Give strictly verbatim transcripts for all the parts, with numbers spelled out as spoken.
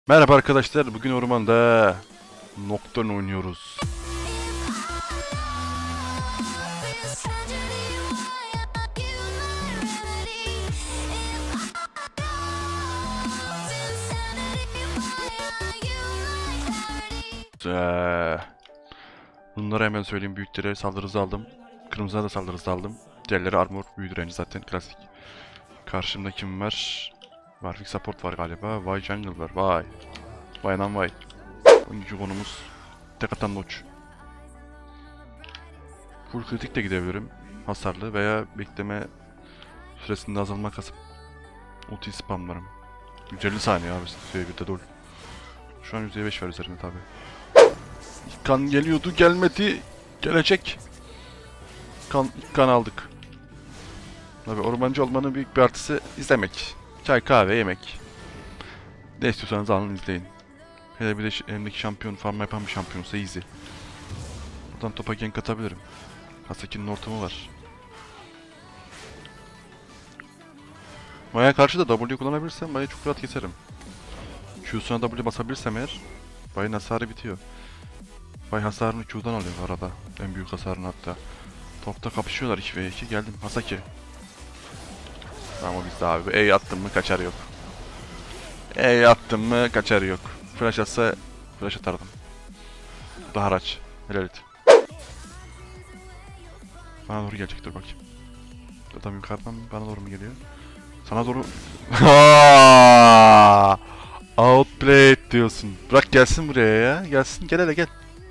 Merhaba arkadaşlar, bugün ormanda Nocturne oynuyoruz. Ee, bunları hemen söyleyeyim, büyüklere saldırı hızı aldım. Kırmızıya da saldırı hızı aldım. Diğerleri armor, büyü direnci zaten klasik. Karşımda kim var? Warwick support var galiba. Vay jungle var, vay. Vay lan vay. Oyuncu konumuz tek atan noç. Full kritik de gidebilirim. Hasarlı veya bekleme süresinde azalma kasıp ulti spamlarım. yüz elli saniye abi, seviye birde dol. Şu an yüz elli beş var üzerinde tabi. Kan geliyordu, gelmedi. Gelecek. Kan, kan aldık. Tabi ormancı olmanın büyük bir artısı izlemek. Çay, kahve, yemek. Ne istiyorsanız alın, izleyin. Hele bir de elimdeki şampiyon, farm yapan bir şampiyonsa easy. Buradan topa gank atabilirim. Hasaki'nin ortamı var. Maya karşı da W kullanabilirsem Maya çok rahat keserim. Q'suna W basabilirsem eğer Bay'ın hasarı bitiyor. Bay hasarını Q'dan alıyor arada. En büyük hasarını hatta. Topta kapışıyorlar iki ve iki. Geldim Hasaki. Ama bizde abi E attım mı kaçarı yok. E attım mı kaçarı yok. Flash atsa flash atardım. Daha haraç. Helal et. Bana doğru gelecektir bakayım. Adam yukarıdan bana doğru mu geliyor? Sana doğru... Outplayed diyorsun. Bırak gelsin buraya ya. Gelsin, gel hele gel.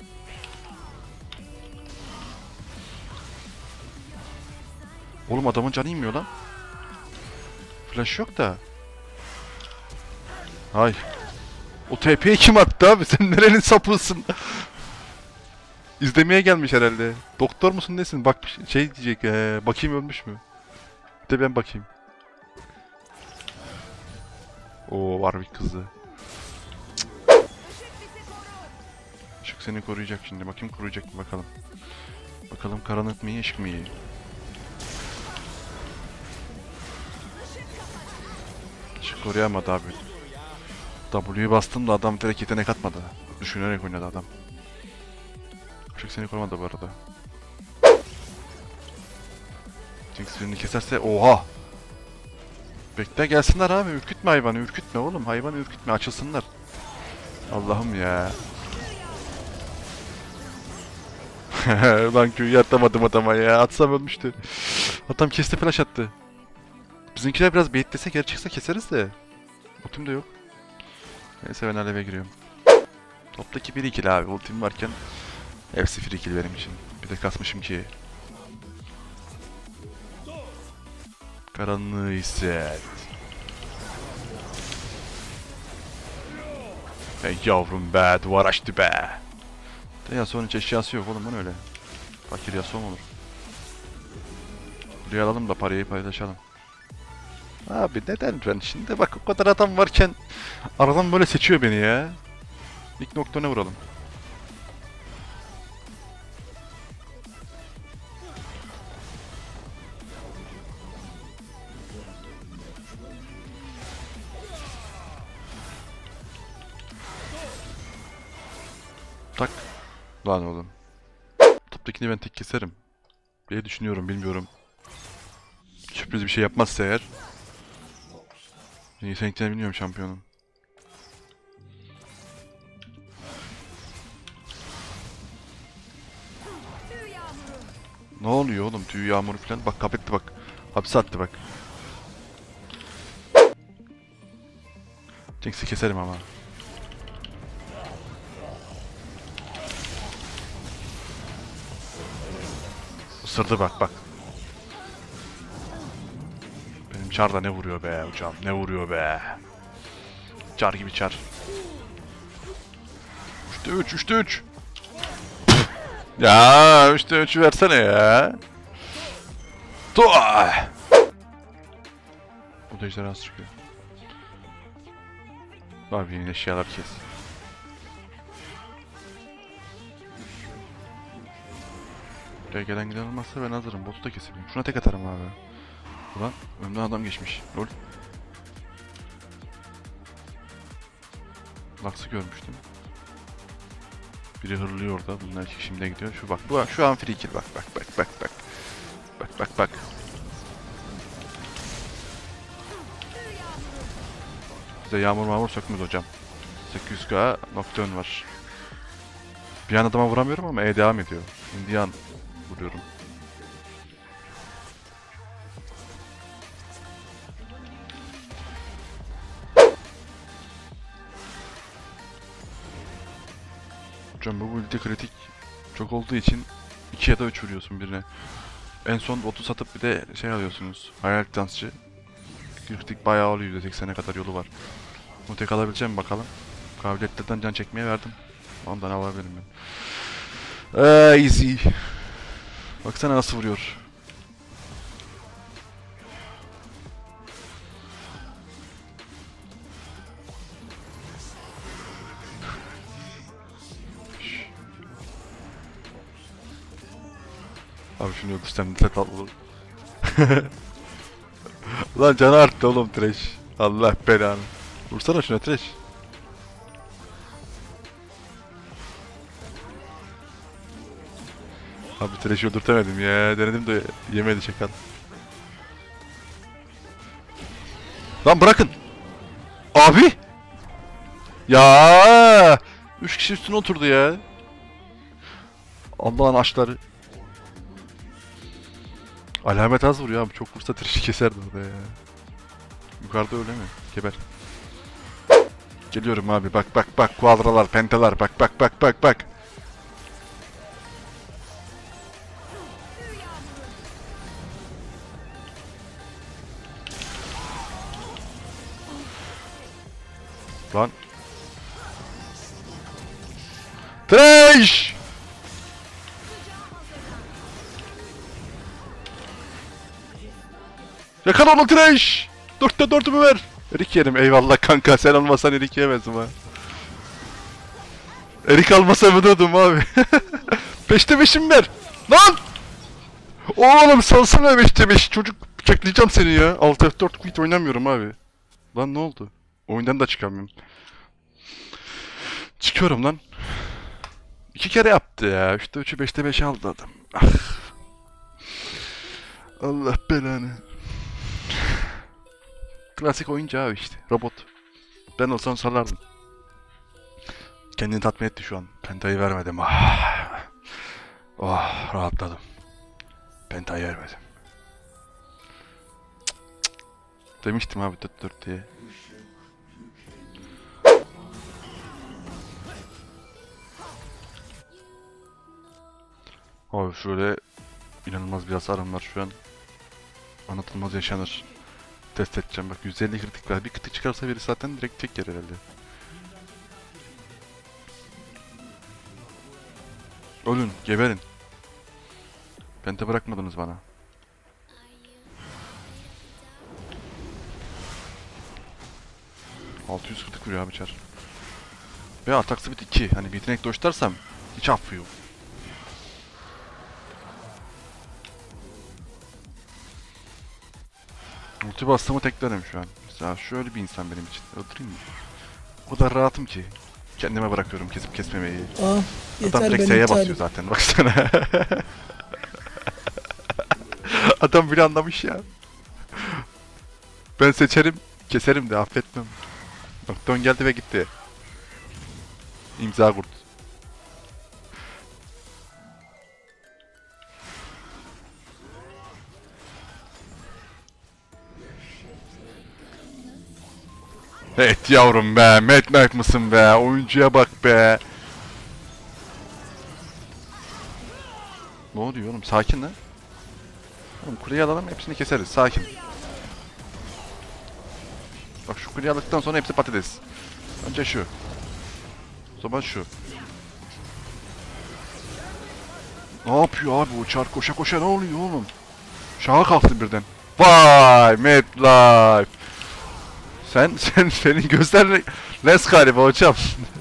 Oğlum adamın canı inmiyor lan. Flash yok da. Hay. O T P'yi kim attı abi? Sen nerenin sapısın? İzlemeye gelmiş herhalde. Doktor musun nesin? Bak şey diyecek. Ee, bakayım ölmüş mü? Bir de ben bakayım. Oo, Warwick kızdı. Işık seni koruyacak şimdi. Bakayım koruyacak mı bakalım. Bakalım karanlık mı iyi, ışık mı iyi? Işık koruyamadı abi. W'yu bastım da adam direkt yetenek atmadı. Düşünerek oynadı adam. Işık seni korumadı bu arada. Jinx birini keserse oha! Bekle gelsinler abi, ürkütme hayvanı, ürkütme oğlum, hayvanı ürkütme, açılsınlar. Allah'ım ya. Lan köyü atamadım adama ya, atsam ölmüştü. Adam kesti, flash attı. Bizimkiler biraz beyitlese geri çıksa keseriz de. Ultim de yok. Neyse ben aleve giriyorum. Toptaki bir ikili abi, ultim varken hepsi free kill benim için. Bir de kasmışım ki. Karanlığı hisset. Hey yavrum be, duvar açtı be. De Yasuo'nun hiç eşyası yok oğlum, lan öyle. Fakir Yasuo mu olur? Buraya alalım da parayı paylaşalım. Abi neden ben şimdi bak, o kadar adam varken aradan böyle seçiyor beni ya. İlk Nocturne'e vuralım. Tak. Lan oğlum. Toptakini ben tek keserim diye düşünüyorum, bilmiyorum. Sürpriz bir şey yapmazsa eğer. Yeteneklerini bilmiyorum şampiyonun. Ne oluyor oğlum, tüy yağmuru falan. Bak kapetti bak. Hapse attı bak. Jinx'i keserim ama. Isırdı bak bak. Benim çar da ne vuruyor be hocam, ne vuruyor be. Çar gibi çar. üçte üç, üçte üç. Ya üçte üçü versene ya. Tuah. Bu da ejderha çıkıyor. Abi yine eşyalar kes. Buraya gelen giden olmazsa ben hazırım. Botu da kesebilirim. Şuna tek atarım abi. Ulan önümden adam geçmiş. Lol. Lux'ı görmüştüm. Biri hırlıyor orada. Bunlar iki şimdi gidiyor. Şu bak. Bu şu an free kill. Bak bak bak bak bak. Bak bak bak. Bize yağmur mağmur sökmez hocam. sekiz yüz K Nocturne var. Bir an adama vuramıyorum ama E devam ediyor. Indian vuruyorum. Hocam bu ulti kritik çok olduğu için iki ya da üç vuruyorsun birine. En son botu satıp bir de şey alıyorsunuz. Hayalet dansçı. Kritik bayağı oluyor. yüzde seksene kadar yolu var. Bunu tek alabileceğim bakalım. Kabiliyetlerden can çekmeye verdim. Ondan alabilirim ben. Eee easy. Baksana nasıl vuruyor. Abi şunu öldürsem ne tatlı olur. Lan canı arttı oğlum trash. Allah belanı. Vursana şuna trash. Abi trash'i öldürtemedim ya. Denedim de yemedi çakal. Lan bırakın. Abi. Ya. Üç kişi üstüne oturdu ya. Allah'ın aşkları. Alamet az vuruyor abi. Çok vursa trash'i keserdi orada ya. Yukarıda öyle mi? Geber. Geliyorum abi. Bak bak bak. Kuadralar, pentalar. Bak bak bak bak bak. Lan. Trash! Yakala onu trash! Dörtte dördümü ver! Erik yerim eyvallah kanka, sen olmasan Erik yemezdim ha. Erik almasa ödüyordum abi. Beşte beşimi ver! Lan! Oğlum salsana beşte beş, çocuk bıçaklayacağım seni ya. altı F dört quit oynamıyorum abi. Lan ne oldu? Oyundan da çıkamıyorum. Çıkıyorum lan. İki kere yaptı ya. Üçte üçü beşte beş aldı adam. Ah. Allah belanı. Klasik oyuncu abi işte. Robot. Ben olsam salardım. Kendini tatmin etti şu an. Pentayı vermedim. Ah. Oh, rahatladım. Pentayı vermedim. Cık cık. Demiştim abi dört dört diye. Abi şöyle inanılmaz bir hasarım var şu an. Anlatılmaz yaşanır. Test edeceğim bak, yüz elli kritik var. Bir kritik çıkarsa biri zaten direkt tek yer herhalde. Ölün, geberin. Pente bırakmadınız bana. altı yüz kritik vuruyor abi çar. Ve atak speed iki. Hani bir yetenek doştarsam hiç affı yok. Ulti bastığımı teklerim şu an. Mesela şöyle bir insan benim için. Öldüreyim mi? O kadar rahatım ki. Kendime bırakıyorum kesip kesmemeyi. Aa, yeter, Adam direkt ben S'ye iptalim. basıyor zaten, baksana. Adam bile anlamış ya. Ben seçerim, keserim de affetmem. Bak dön geldi ve gitti. İmza kurt. Evet yavrum be, Mad Knight mısın be, oyuncuya bak be. Ne oluyor oğlum, sakin lan. Oğlum kuleyi alalım, hepsini keseriz, sakin. Bak şu kuleyi aldıktan sonra hepsi patates. Önce şu. O zaman şu. Ne yapıyor abi o çar, koşa koşa ne oluyor oğlum? Şaha kalktı birden. Vay Mad Life. Sen sen senin gözlerin lens galiba hocam.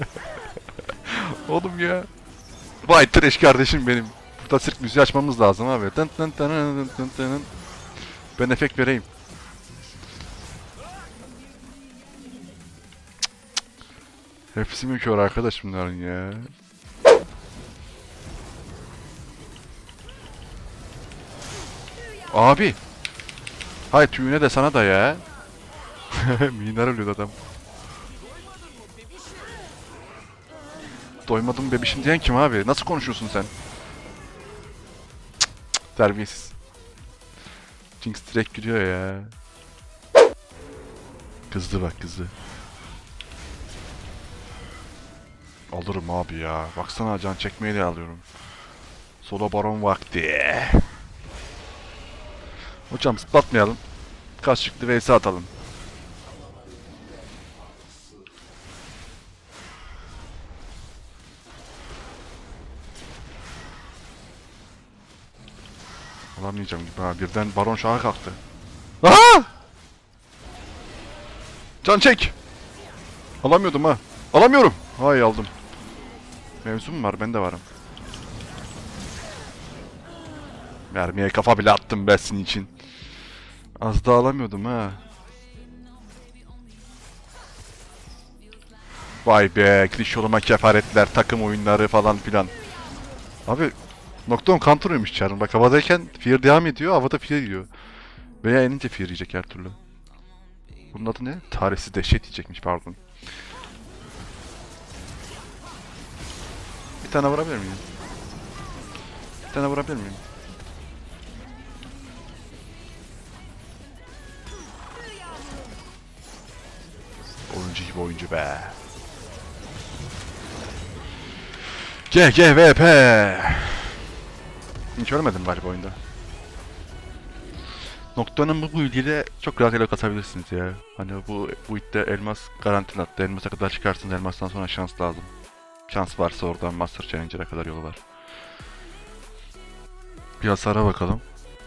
Oğlum ya. Vay trash kardeşim benim. Burada sirk müziği açmamız lazım abi. Tın tın tın tın tın tın. Ben efekt vereyim. Hepsi mi kör arkadaş bunların ya? Abi. Hay tüyüne de sana da ya. Minar ölüyor adam. Doymadım bebişim diyen kim abi? Nasıl konuşuyorsun sen? Cık cık, terbiyesiz. Jinx direkt gülüyor ya. Kızdı bak kızdı. Alırım abi ya. Baksana can çekmeyi de alıyorum. Solo baron vakti. Hocam zıplatmayalım. Kaç çıktı vs atalım. Alamayacağım gibi ha. Birden baron şaha kalktı. Aha! Can çek! Alamıyordum ha. Alamıyorum. Hay aldım. Mevzu mu var? Ben de varım. Mermiye kafa bile attım ben senin için. Az daha alamıyordum ha. Vay be, klişoluma kefaretler, takım oyunları falan filan. Abi, Nocturne counter'ıymış çarın. Bak havadayken fear devam ediyor, havada fear yiyor. Veya enince fear yiyecek her türlü. Bunun adı ne? Tarihsiz dehşet yiyecekmiş, pardon. Bir tane vurabilir miyim? Bir tane vurabilir miyim? Oyuncu gibi oyuncu be. G G V P. Hiç ölmedim galiba oyunda. Nocturne'ın bu build'iyle çok rahat ele katabilirsiniz ya. Hani bu build'de elmas garanti attı. Elmas'a kadar çıkarsınız, elmastan sonra şans lazım. Şans varsa oradan Master Challenger'a kadar yolu var. Bir hasara bakalım.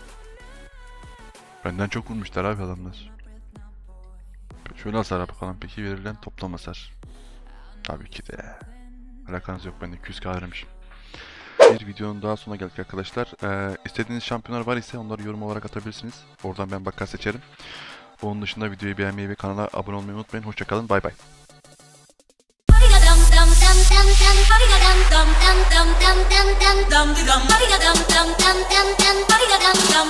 Benden çok vurmuşlar abi adamlar. Şöyle hasara bakalım. Peki verilen toplam hasar. Tabii ki de. Alakanız yok, ben de iki yüz K vermişim. Bir videonun daha sonuna geldik arkadaşlar. Ee, istediğiniz şampiyonlar var ise onları yorum olarak atabilirsiniz. Oradan ben bakar seçerim. Onun dışında videoyu beğenmeyi ve kanala abone olmayı unutmayın. Hoşçakalın. Bay bay. dum dum dum dum dum dum dum dum dum dum dum dum dum dum dum dum